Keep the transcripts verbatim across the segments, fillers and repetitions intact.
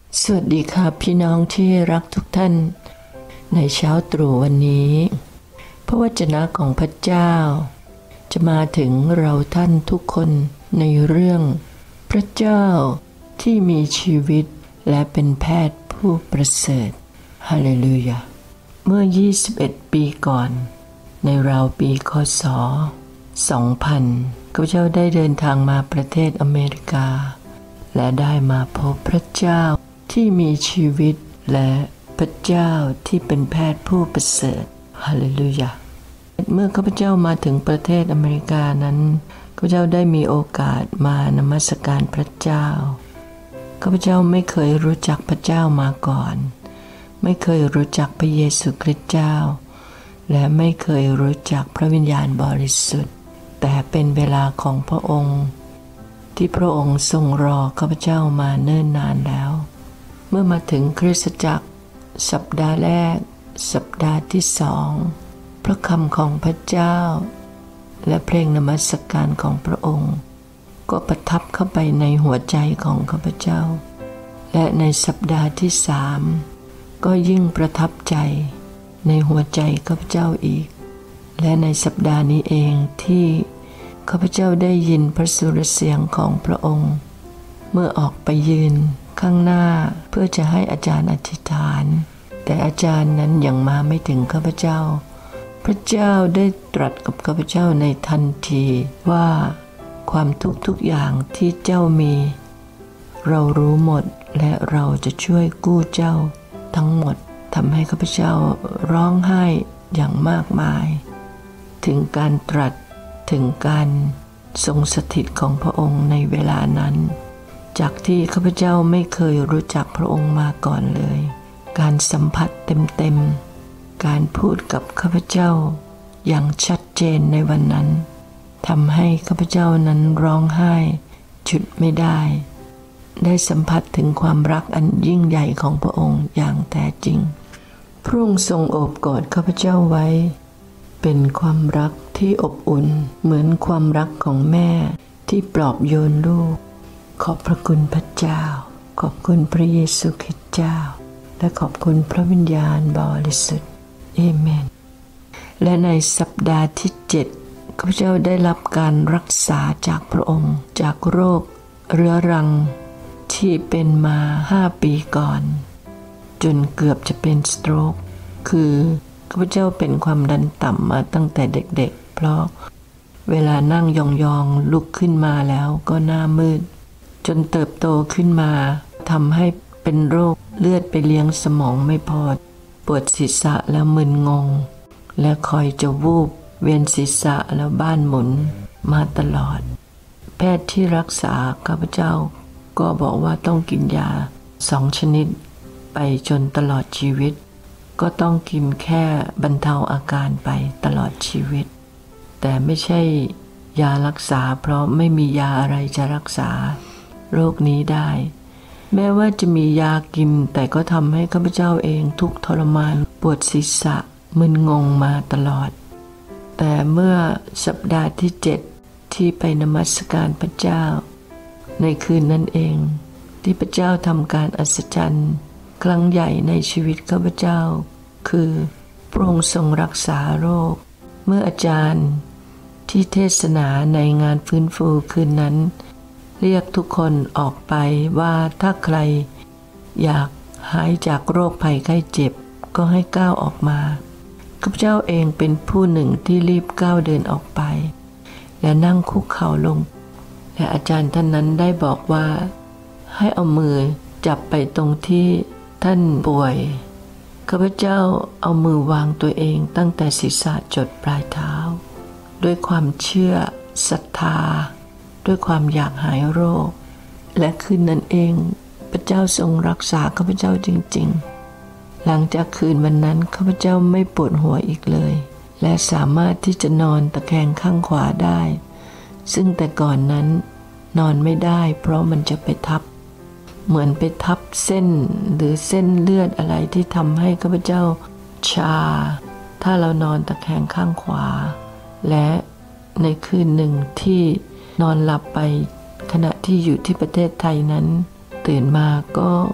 สวัสดีค่ะพี่น้องที่รักทุกท่านในเช้าตรู่วันนี้พระวจนะของพระเจ้าจะมาถึงเราท่านทุกคนในเรื่องพระเจ้าที่มีชีวิตและเป็นแพทย์ผู้ประเสริฐฮาเลลูยาเมื่อยี่สิบเอ็ดปีก่อนในราวปีคศสองพันข้าพเจ้าได้เดินทางมาประเทศอเมริกาและได้มาพบพระเจ้าที่มีชีวิตและพระเจ้าที่เป็นแพทย์ผู้ประเสริฐฮาเลลูยาเมื่อข้าพเจ้ามาถึงประเทศอเมริกานั้นข้าพเจ้าได้มีโอกาสมานมัสการพระเจ้าข้าพเจ้าไม่เคยรู้จักพระเจ้ามาก่อนไม่เคยรู้จักพระเยซูคริสต์เจ้าและไม่เคยรู้จักพระวิญญาณบริสุทธิ์แต่เป็นเวลาของพระองค์ที่พระองค์ทรงรอข้าพเจ้ามาเนิ่นนานแล้วเมื่อมาถึงคริสตจักรสัปดาห์แรกสัปดาห์ที่สองพระคำของพระเจ้าและเพลงนมัสการของพระองค์ก็ประทับเข้าไปในหัวใจของข้าพเจ้าและในสัปดาห์ที่สามก็ยิ่งประทับใจในหัวใจข้าพเจ้าอีกและในสัปดาห์นี้เองที่ข้าพเจ้าได้ยินพระสุรเสียงของพระองค์เมื่อออกไปยืนข้างหน้าเพื่อจะให้อาจารย์อธิษฐานแต่อาจารย์นั้นยังมาไม่ถึงข้าพเจ้าพระเจ้าได้ตรัสกับข้าพเจ้าในทันทีว่าความทุกข์ทุกอย่างที่เจ้ามีเรารู้หมดและเราจะช่วยกู้เจ้าทั้งหมดทำให้ข้าพเจ้าร้องไห้อย่างมากมายถึงการตรัสถึงการทรงสถิตของพระองค์ในเวลานั้นจากที่ข้าพเจ้าไม่เคยรู้จักพระองค์มาก่อนเลยการสัมผัสเต็มๆการพูดกับข้าพเจ้าอย่างชัดเจนในวันนั้นทำให้ข้าพเจ้านั้นร้องไห้หยุดไม่ได้ได้สัมผัสถึงความรักอันยิ่งใหญ่ของพระองค์อย่างแท้จริงพระองค์ทรงโอบกอดข้าพเจ้าไว้เป็นความรักที่อบอุ่นเหมือนความรักของแม่ที่ปลอบโยนลูกขอบพระคุณพระเจ้าขอบคุณพระเยซูคริสต์เจ้าและขอบคุณพระวิญญาณบริสุทธิ์เอเมนและในสัปดาห์ที่เจ็ดข้าพเจ้าได้รับการรักษาจากพระองค์จากโรคเรื้อรังที่เป็นมาห้าปีก่อนจนเกือบจะเป็นสโตรกคือข้าพเจ้าเป็นความดันต่ำมาตั้งแต่เด็กๆเพราะเวลานั่งยองๆลุกขึ้นมาแล้วก็หน้ามืดจนเติบโตขึ้นมาทำให้เป็นโรคเลือดไปเลี้ยงสมองไม่พอปวดศีรษะแล้วมึนงงและคอยจะวูบเวียนศีรษะแล้วบ้านหมุนมาตลอดแพทย์ที่รักษาข้าพเจ้าก็บอกว่าต้องกินยาสองชนิดไปจนตลอดชีวิตก็ต้องกินแค่บรรเทาอาการไปตลอดชีวิตแต่ไม่ใช่ยารักษาเพราะไม่มียาอะไรจะรักษาโรคนี้ได้แม้ว่าจะมียากินแต่ก็ทำให้ข้าพเจ้าเองทุกข์ทรมานปวดศีรษะมึนงงมาตลอดแต่เมื่อสัปดาห์ที่เจ็ดที่ไปนมัสการพระเจ้าในคืนนั้นเองที่พระเจ้าทำการอัศจรรย์ครั้งใหญ่ในชีวิตข้าพเจ้าคือพระองค์ทรงรักษาโรคเมื่ออาจารย์ที่เทศนาในงานฟื้นฟูคืนนั้นเรียกทุกคนออกไปว่าถ้าใครอยากหายจากโรคภัยไข้เจ็บก็ให้ก้าวออกมาข้าพเจ้าเองเป็นผู้หนึ่งที่รีบก้าวเดินออกไปและนั่งคุกเข่าลงและอาจารย์ท่านนั้นได้บอกว่าให้เอามือจับไปตรงที่ท่านป่วยข้าพเจ้าเอามือวางตัวเองตั้งแต่ศีรษะจดปลายเท้าด้วยความเชื่อศรัทธาด้วยความอยากหายโรคและคืนนั้นเองพระเจ้าทรงรักษาข้าพเจ้าจริงๆหลังจากคืนวันนั้นข้าพเจ้าไม่ปวดหัวอีกเลยและสามารถที่จะนอนตะแคงข้างขวาได้ซึ่งแต่ก่อนนั้นนอนไม่ได้เพราะมันจะไปทับเหมือนไปทับเส้นหรือเส้นเลือดอะไรที่ทำให้ข้าพเจ้าชาถ้าเรานอนตะแคงข้างขวาและในคืนหนึ่งที่นอนหลับไปขณะที่อยู่ที่ประเทศไทยนั้นตื่นมาก็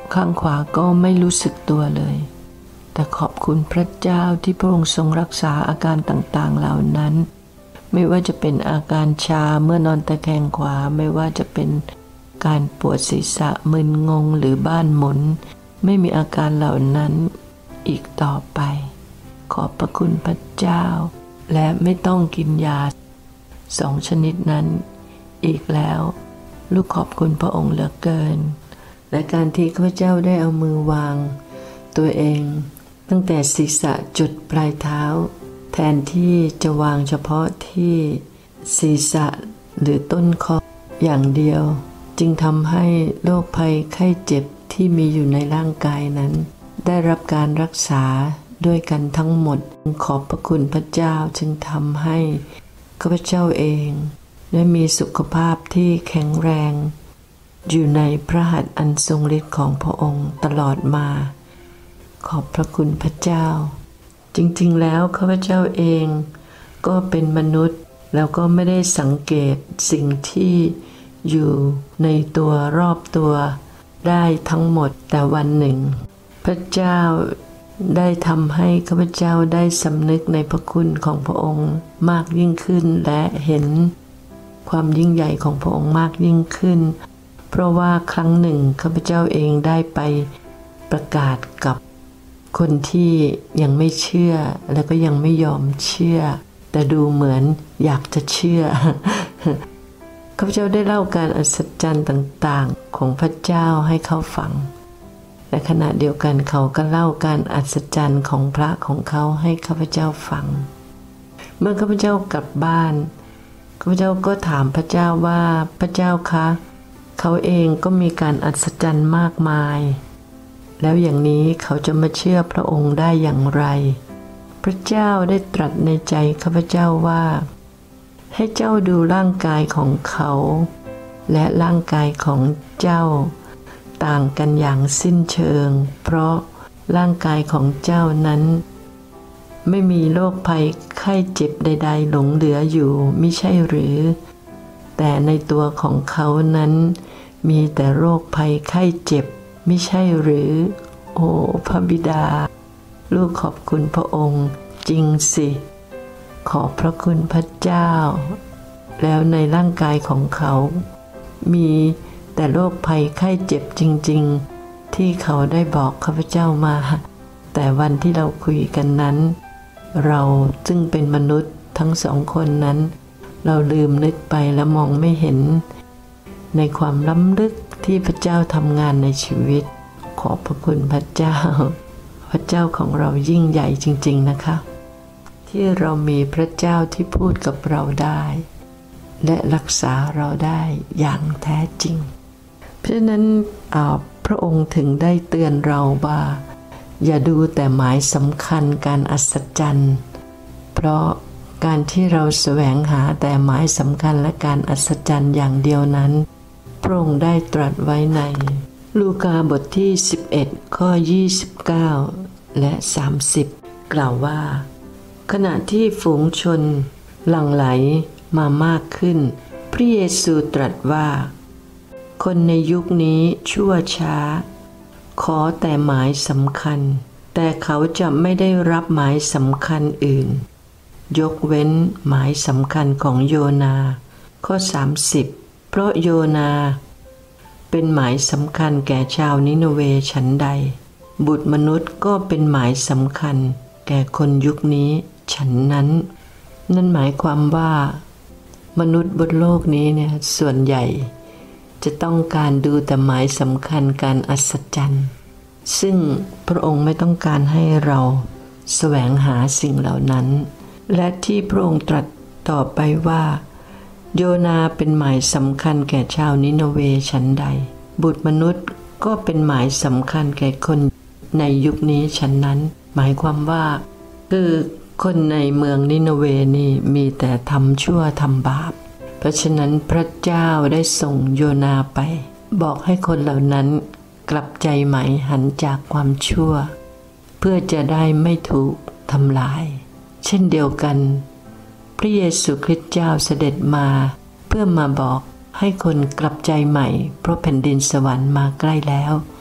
ข้างขวาก็ไม่รู้สึกตัวเลยแต่ขอบคุณพระเจ้าที่พระองค์ทรงรักษาอาการต่างๆเหล่านั้นไม่ว่าจะเป็นอาการชาเมื่อนอนตะแคงขวาไม่ว่าจะเป็นการปวดศีรษะมึนงงหรือบ้านหมุนไม่มีอาการเหล่านั้นอีกต่อไปขอบพระคุณพระเจ้าและไม่ต้องกินยาสองชนิดนั้นอีกแล้วลูกขอบคุณพระองค์เหลือเกินและการที่ข้าพเจ้าได้เอามือวางตัวเองตั้งแต่ศีรษะจุดปลายเท้าแทนที่จะวางเฉพาะที่ศีรษะหรือต้นคออย่างเดียวจึงทำให้โรคภัยไข้เจ็บที่มีอยู่ในร่างกายนั้นได้รับการรักษาด้วยกันทั้งหมดขอบพระคุณพระเจ้าจึงทำให้ข้าพเจ้าเองได้มีสุขภาพที่แข็งแรงอยู่ในพระหัตถ์อันทรงฤทธิ์ของพระองค์ตลอดมาขอบพระคุณพระเจ้าจริงๆแล้วข้าพเจ้าเองก็เป็นมนุษย์แล้วก็ไม่ได้สังเกตสิ่งที่อยู่ในตัวรอบตัวได้ทั้งหมดแต่วันหนึ่งพระเจ้าได้ทำให้ข้าพเจ้าได้สำนึกในพระคุณของพระองค์มากยิ่งขึ้นและเห็นความยิ่งใหญ่ของพระองค์มากยิ่งขึ้นเพราะว่าครั้งหนึ่งข้าพเจ้าเองได้ไปประกาศกับคนที่ยังไม่เชื่อและก็ยังไม่ยอมเชื่อแต่ดูเหมือนอยากจะเชื่อ ข้าพเจ้าได้เล่าการอัศจรรย์ต่างๆของพระเจ้าให้เขาฟังและขณะเดียวกันเขาก็เล่าการอัศจรรย์ของพระของเขาให้ข้าพเจ้าฟังเมื่อข้าพเจ้ากลับบ้านข้าพเจ้าก็ถามพระเจ้าว่าพระเจ้าคะเขาเองก็มีการอัศจรรย์มากมายแล้วอย่างนี้เขาจะมาเชื่อพระองค์ได้อย่างไรพระเจ้าได้ตรัสในใจข้าพเจ้าว่าให้เจ้าดูร่างกายของเขาและร่างกายของเจ้าต่างกันอย่างสิ้นเชิงเพราะร่างกายของเจ้านั้นไม่มีโรคภัยไข้เจ็บใดๆหลงเหลืออยู่มิใช่หรือแต่ในตัวของเขานั้นมีแต่โรคภัยไข้เจ็บไม่ใช่หรือโอ้พระบิดาลูกขอบคุณพระองค์จริงสิขอบพระคุณพระเจ้าแล้วในร่างกายของเขามีแต่โรคภัยไข้เจ็บจริงๆที่เขาได้บอกข้าพเจ้ามาแต่วันที่เราคุยกันนั้นเราซึ่งเป็นมนุษย์ทั้งสองคนนั้นเราลืมนึกไปและมองไม่เห็นในความล้ำลึกที่พระเจ้าทำงานในชีวิตขอบพระคุณพระเจ้าพระเจ้าของเรายิ่งใหญ่จริงๆนะคะที่เรามีพระเจ้าที่พูดกับเราได้และรักษาเราได้อย่างแท้จริงเพราะฉะนั้นพระองค์ถึงได้เตือนเราว่าอย่าดูแต่หมายสำคัญการอัศจรรย์เพราะการที่เราแสวงหาแต่หมายสำคัญและการอัศจรรย์อย่างเดียวนั้นพระองค์ได้ตรัสไว้ในลูกาบทที่สิบเอ็ดข้อยี่สิบเก้าและสามสิบกล่าวว่าขณะที่ฝูงชนหลั่งไหลมามากขึ้นพระเยซูตรัสว่าคนในยุคนี้ชั่วช้าขอแต่หมายสำคัญแต่เขาจะไม่ได้รับหมายสำคัญอื่นยกเว้นหมายสำคัญของโยนาข้อสามสิบเพราะโยนาเป็นหมายสำคัญแก่ชาวนิโนเวฉันใดบุตรมนุษย์ก็เป็นหมายสำคัญแก่คนยุคนี้ฉันนั้นนั่นหมายความว่ามนุษย์บนโลกนี้เนี่ยส่วนใหญ่จะต้องการดูแต่หมายสำคัญการอัศจรรย์ซึ่งพระองค์ไม่ต้องการให้เราแสวงหาสิ่งเหล่านั้นและที่พระองค์ตรัสต่อไปว่าโยนาเป็นหมายสำคัญแก่ชาวนิโนเวฉันใดบุตรมนุษย์ก็เป็นหมายสำคัญแก่คนในยุคนี้ฉันนั้นหมายความว่าคือคนในเมืองนิโนเวนี่มีแต่ทำชั่วทำบาปเพราะฉะนั้นพระเจ้าได้ส่งโยนาไปบอกให้คนเหล่านั้นกลับใจใหม่หันจากความชั่วเพื่อจะได้ไม่ถูกทำลายเช่นเดียวกันพระเยซูคริสต์เจ้าเสด็จมาเพื่อมาบอกให้คนกลับใจใหม่เพราะแผ่นดินสวรรค์มาใกล้แล้วค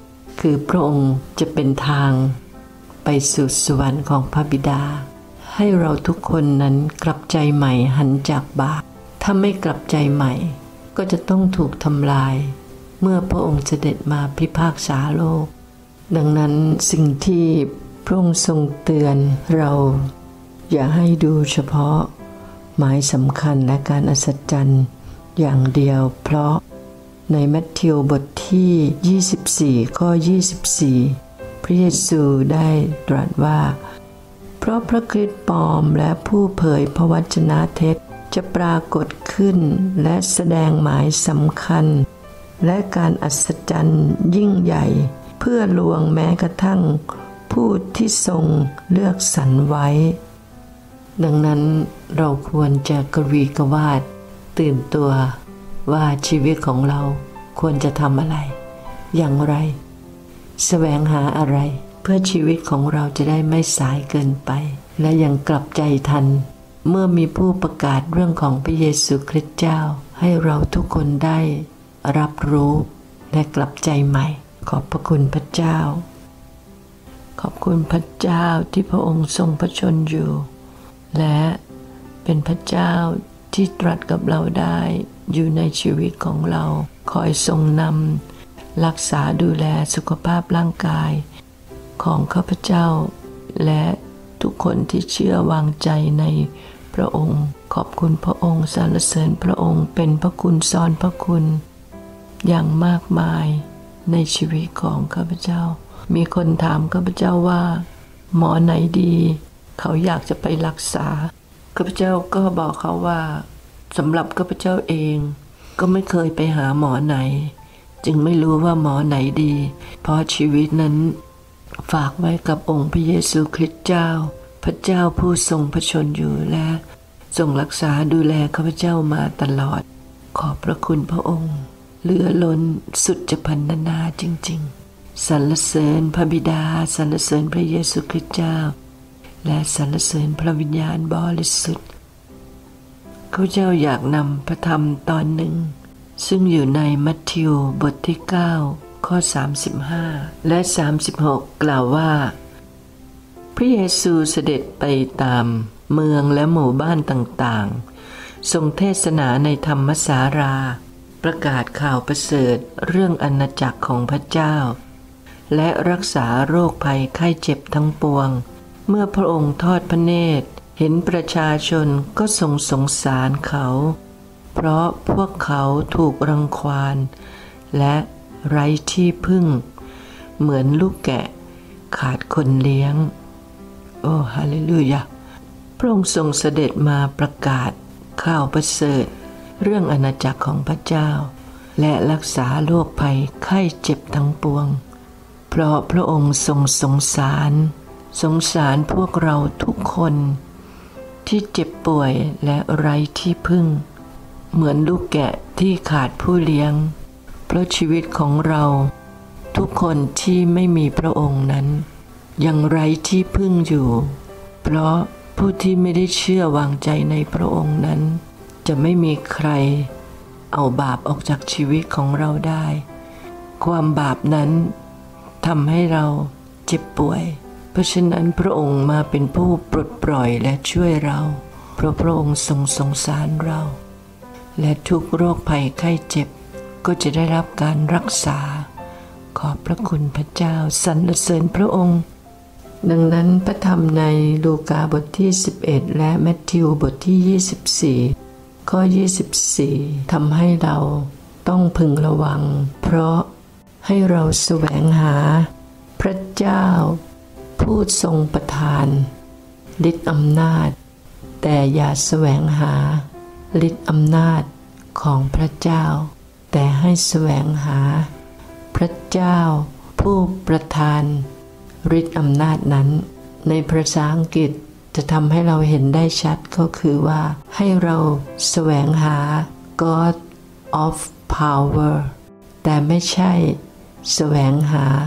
คือพระองค์จะเป็นทางไปสู่สวรรค์ของพระบิดาให้เราทุกคนนั้นกลับใจใหม่หันจากบาปถ้าไม่กลับใจใหม่ก็จะต้องถูกทำลายเมื่อพระองค์เสด็จมาพิพากษาโลกดังนั้นสิ่งที่พระองค์ทรงเตือนเราอย่าให้ดูเฉพาะหมายสำคัญและการอัศจรรย์อย่างเดียวเพราะในมัทธิวบทที่ยี่สิบสี่ข้อยี่สิบสี่พระเยซูได้ตรัสว่าเพราะพระคริสต์ปลอมและผู้เผยพระวจนะเท็จจะปรากฏขึ้นและแสดงหมายสำคัญและการอัศจรรย์ยิ่งใหญ่เพื่อลวงแม้กระทั่งผู้ที่ทรงเลือกสรรไว้ดังนั้นเราควรจะกระวีกระวาดตื่นตัวว่าชีวิตของเราควรจะทำอะไรอย่างไรแสวงหาอะไรเพื่อชีวิตของเราจะได้ไม่สายเกินไปและยังกลับใจทันเมื่อมีผู้ประกาศเรื่องของพระเยซูคริสต์เจ้าให้เราทุกคนได้รับรู้และกลับใจใหม่ขอบพระคุณพระเจ้าขอบคุณพระเจ้าที่พระองค์ทรงพระชนอยู่และเป็นพระเจ้าที่ตรัสกับเราได้อยู่ในชีวิตของเราคอยทรงนำรักษาดูแลสุขภาพร่างกายของข้าพเจ้าและทุกคนที่เชื่อวางใจในพระองค์ขอบคุณพระองค์สรรเสริญพระองค์เป็นพระคุณซ้อนพระคุณอย่างมากมายในชีวิตของข้าพเจ้ามีคนถามข้าพเจ้าว่าหมอไหนดีเขาอยากจะไปรักษาข้าพเจ้าก็บอกเขาว่าสำหรับข้าพเจ้าเองก็ไม่เคยไปหาหมอไหนจึงไม่รู้ว่าหมอไหนดีเพราะชีวิตนั้นฝากไว้กับองค์พระเยซูคริสต์เจ้าพระเจ้าผู้ทรงพระชนอยู่และทรงรักษาดูแลข้าพเจ้ามาตลอดขอบพระคุณพระองค์เหลือล้นสุดจะพรรณนาจริงๆสรรเสริญพระบิดาสรรเสริญพระเยซูคริสต์เจ้าและสรรเสริญพระวิญญาณบริสุทธิ์ข้าพเจ้าอยากนำพระธรรมตอนหนึ่งซึ่งอยู่ในมัทธิวบทที่เก้าข้อสามสิบห้าและสามสิบหกกล่าวว่าพระเยซูเสด็จไปตามเมืองและหมู่บ้านต่างๆทรงเทศนาในธรรมศาลาประกาศข่าวประเสริฐเรื่องอาณาจักรของพระเจ้าและรักษาโรคภัยไข้เจ็บทั้งปวงเมื่อพระองค์ทอดพระเนตรเห็นประชาชนก็ทรงสงสารเขาเพราะพวกเขาถูกรังควานและไร้ที่พึ่งเหมือนลูกแกะขาดคนเลี้ยงโอ้ฮาเลลูยาพระองค์ทรงเสด็จมาประกาศข่าวประเสริฐเรื่องอาณาจักรของพระเจ้าและรักษาโรคภัยไข้เจ็บทั้งปวงเพราะพระองค์ทรงสงสารสงสารพวกเราทุกคนที่เจ็บป่วยและไร้ที่พึ่งเหมือนลูกแกะที่ขาดผู้เลี้ยงเพราะชีวิตของเราทุกคนที่ไม่มีพระองค์นั้นยังไร้ที่พึ่งอยู่เพราะผู้ที่ไม่ได้เชื่อวางใจในพระองค์นั้นจะไม่มีใครเอาบาปออกจากชีวิตของเราได้ความบาปนั้นทำให้เราเจ็บป่วยเพราะฉะนั้นพระองค์มาเป็นผู้ปลดปล่อยและช่วยเราเพราะพระองค์ทรงสงสารเราและทุกโรคภัยไข้เจ็บก็จะได้รับการรักษาขอบพระคุณพระเจ้าสรรเสริญพระองค์ดังนั้นพระธรรมในลูกาบทที่สิบเอ็ดและมัทธิวบทที่ยี่สิบสี่ข้อยี่สิบสี่ทำให้เราต้องพึงระวังเพราะให้เราแสวงหาพระเจ้าผู้ทรงประทานฤทธิ์อำนาจแต่อย่าแสวงหาฤทธิ์อำนาจของพระเจ้าแต่ให้แสวงหาพระเจ้าผู้ประทานฤทธิ์อำนาจนั้นในภาษาอังกฤษจะทำให้เราเห็นได้ชัดก็คือว่าให้เราแสวงหา God of Power แต่ไม่ใช่แสวงหา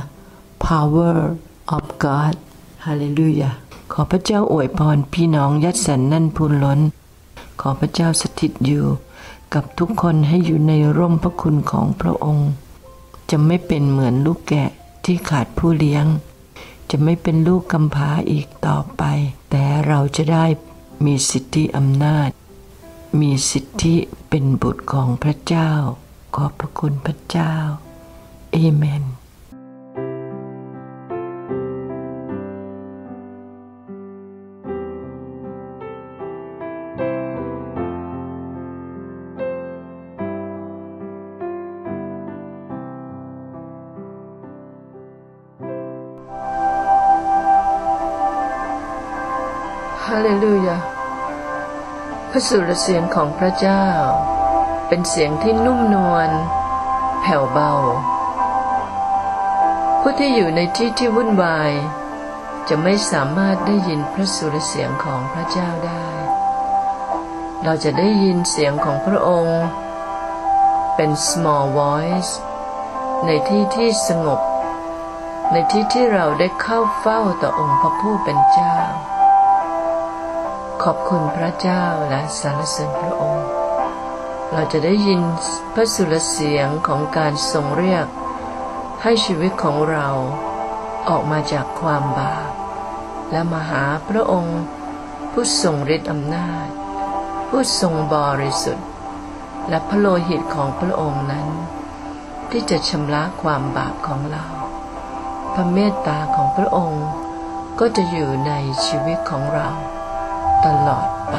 Power of God ฮาเลลูยาขอพระเจ้าอวยพรพี่น้องยัดสันนั่นพูนล้นขอพระเจ้าสถิตอยู่กับทุกคนให้อยู่ในร่มพระคุณของพระองค์จะไม่เป็นเหมือนลูกแกะที่ที่ขาดผู้เลี้ยงจะไม่เป็นลูกกำพร้าอีกต่อไปแต่เราจะได้มีสิทธิอำนาจมีสิทธิเป็นบุตรของพระเจ้าขอบพระคุณพระเจ้าเอเมนฮาเลลูยาพระสุรเสียงของพระเจ้าเป็นเสียงที่นุ่มนวลแผ่วเบาผู้ที่อยู่ในที่ที่วุ่นวายจะไม่สามารถได้ยินพระสุรเสียงของพระเจ้าได้เราจะได้ยินเสียงของพระองค์เป็น small voice ในที่ที่สงบในที่ที่เราได้เข้าเฝ้าต่อองค์พระผู้เป็นเจ้าขอบคุณพระเจ้าและสรรเสริญพระองค์เราจะได้ยินพระสุรเสียงของการทรงเรียกให้ชีวิตของเราออกมาจากความบาปและมาหาพระองค์ผู้ทรงฤทธิ์อำนาจผู้ทรงบริสุทธิ์และพระโลหิตของพระองค์นั้นที่จะชำระความบาปของเราพระเมตตาของพระองค์ก็จะอยู่ในชีวิตของเราตลอดไป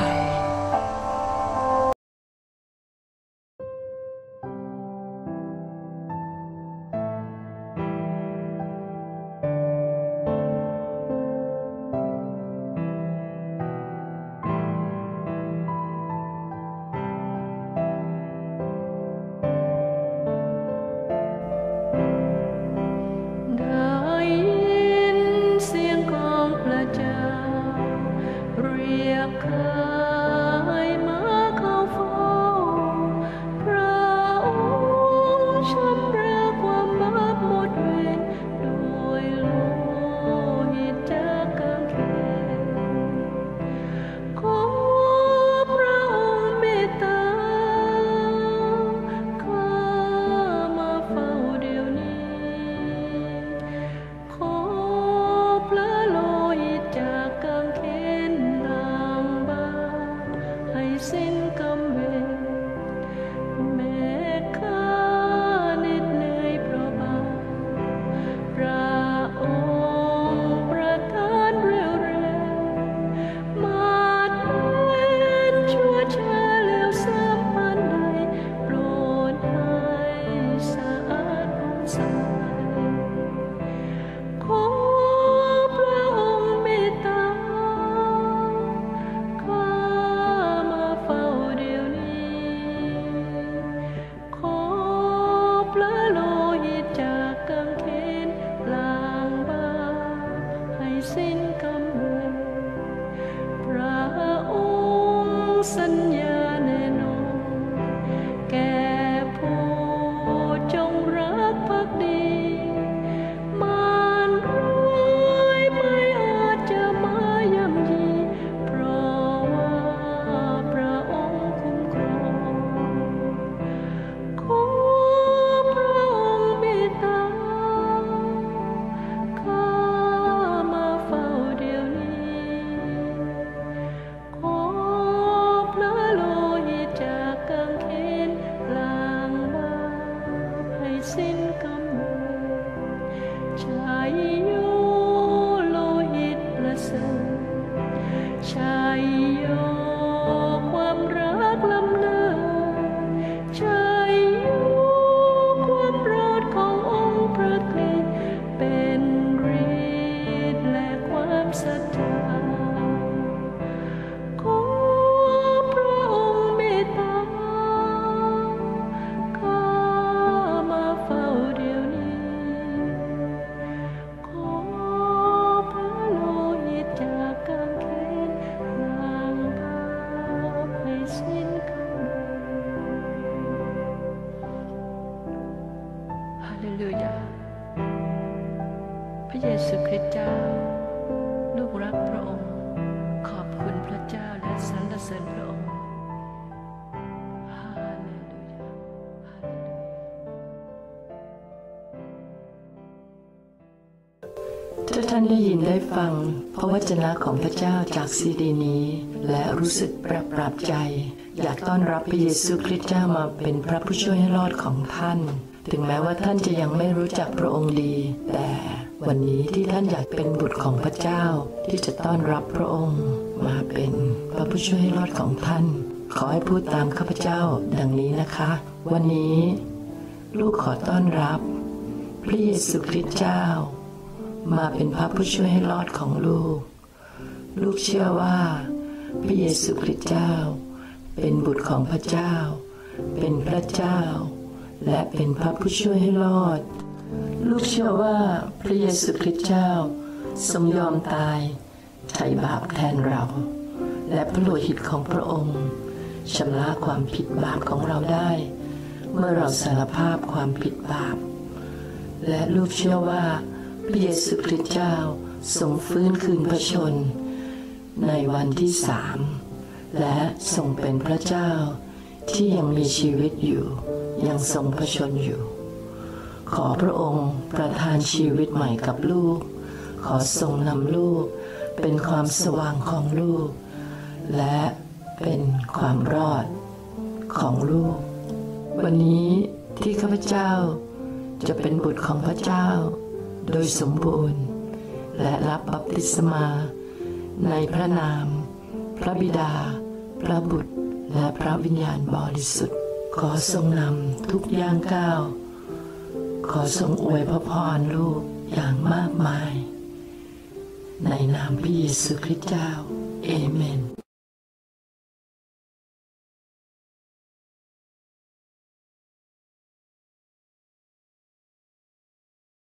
พระเยซูคริสต์เจ้าลูกรักพระองค์ขอบคุณพระเจ้าและสรรเสริญพระองค์ฮาเลลูยาฮาเลลูยาถ้าท่านได้ยินได้ฟังพระวจนะของพระเจ้าจากซีดีนี้และรู้สึกปรับปรับใจอยากต้อนรับพระเยซูคริสต์เจ้ามาเป็นพระผู้ช่วยให้รอดของท่านถึงแม้ว่าท่านจะยังไม่รู้จักพระองค์ดีแต่วันนี้ที่ท่านอยากเป็นบุตรของพระเจ้าที่จะต้อนรับพระองค์มาเป็นพระผู้ช่วยให้รอดของท่านขอให้พูดตามข้าพเจ้าดังนี้นะคะวันนี้ลูกขอต้อนรับพระเยซูคริสต์เจ้ามาเป็นพระผู้ช่วยให้รอดของลูกลูกเชื่อว่าพระเยซูคริสต์เจ้าเป็นบุตรของพระเจ้าเป็นพระเจ้าและเป็นพระผู้ช่วยให้รอดลูกเชื่อว่าพระเยซูคริสต์เจ้าทรงยอมตายไถ่บาปแทนเราและพระโลหิตของพระองค์ชำระความผิดบาปของเราได้เมื่อเราสารภาพความผิดบาปและลูกเชื่อว่าพระเยซูคริสต์เจ้าทรงฟื้นคืนพระชนในวันที่สามและทรงเป็นพระเจ้าที่ยังมีชีวิตอยู่ยังทรงพระชนอยู่ขอพระองค์ประทานชีวิตใหม่กับลูกขอทรงนำลูกเป็นความสว่างของลูกและเป็นความรอดของลูกวันนี้ที่ข้าพเจ้าจะเป็นบุตรของพระเจ้าโดยสมบูรณ์และรับบัพติศมาในพระนามพระบิดาพระบุตรและพระวิญญาณบริสุทธิ์ขอทรงนำทุกย่างก้าวขอทรงอวยพระพรลูกอย่างมากมายในนามพระเยซูคริสต์เจ้าเอเมน